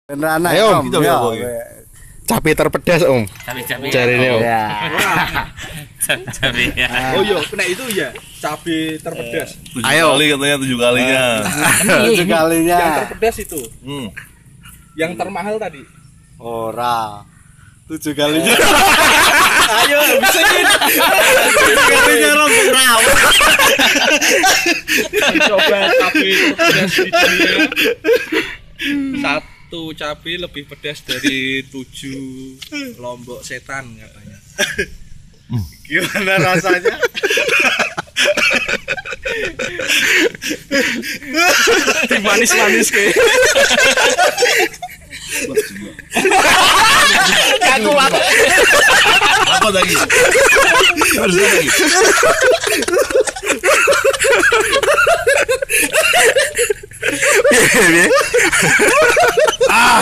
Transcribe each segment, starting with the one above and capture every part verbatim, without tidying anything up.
Beneran ayo Om. gitu ya, Boy. Cabe terpedas Om. Cabe-cabe. Cari ini Om. Ya. Cabe ya. Oh iya, kena itu ya, cabe terpedas. Tujuh Ayo. kali katanya tujuh kalinya. Tujuh kalinya. Yang terpedas itu. Hmm. Yang termahal tadi. Ora. Tujuh kalinya. Ayo, bisa nih. Tujuh kalinya rombong rawa. Coba cabe terpedas di dunia. Satu cabe lebih pedas dari tujuh lombok setan katanya. Gimana rasanya? Manis-manis kayak. Gak kuat. Apa lagi? Harus lagi. Ah.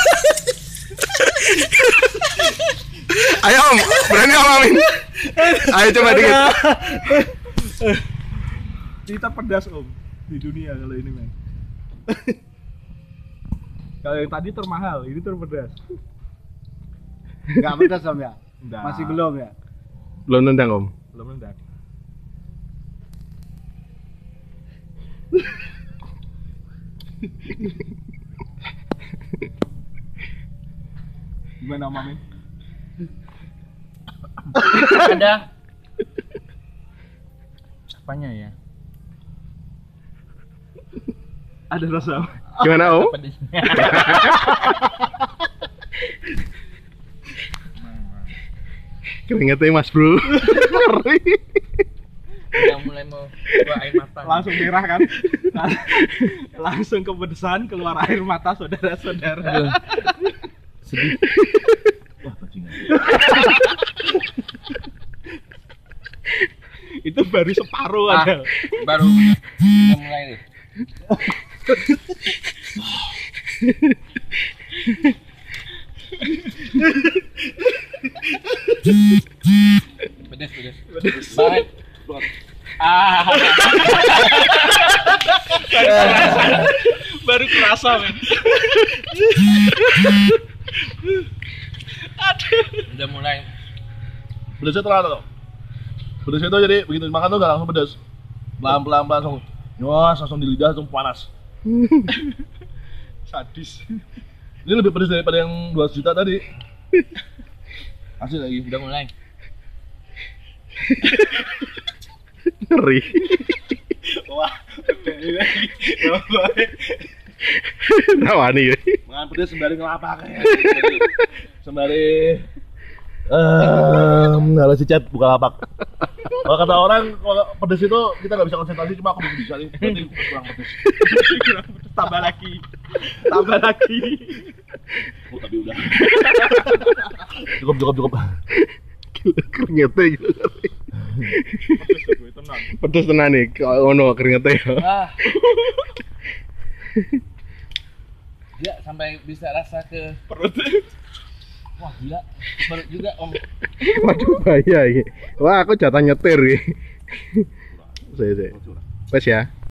Ayo Om, berani Om Amin. Ayo coba dikit. Ini terpedas Om di dunia kalau ini men. Kalau yang tadi termahal, ini terpedas. Enggak pedas Om ya? Enggak. Masih belum ya? Belum nendang Om. Belum nendang. Gimana Om Amin? Ada apanya ya? Ada rasa. Gimana Om? Pedesnya. Keringetnya Mas Bro. Udah mulai mau keluar air mata. Langsung merah kan? Langsung kepedesan keluar air mata saudara-saudara. Sedih. Wah, bajingan. Itu baru separuh Ah, aja. baru udah mulai nih. Pedes, pedes. Banget. Ah. Baru kerasa men. Udah mulai. Pedasnya terlalu loh. Pedasnya itu jadi begitu makan tuh gak langsung pedas. Pelan-pelan langsung. Nyos, langsung di lidah langsung panas. Sadis. Ini lebih pedas daripada yang dua juta tadi. Asli lagi. Udah mulai. Ngeri. Wah, ini lagi. Rawani ya. Makan pedas sembari ngelapak ya. Sembari ehm harus chat buka lapak. Kalau kata orang kalau pedas itu kita nggak bisa konsentrasi, cuma aku belum bisa nih. Berarti kurang pedas. Kurang pedas, tambah lagi. Tambah lagi. Oh, tapi udah. Cukup cukup cukup. Gila, keringetnya gitu. Pedas gue tenang. Pedas tenan nih. Kalau ono keringetnya. Ah. Dia sampai bisa rasa ke Perut. wah gila. Perut juga Om. Waduh bahaya ini. Wah, aku jatah nyetir nih. Saya saya. Wes ya.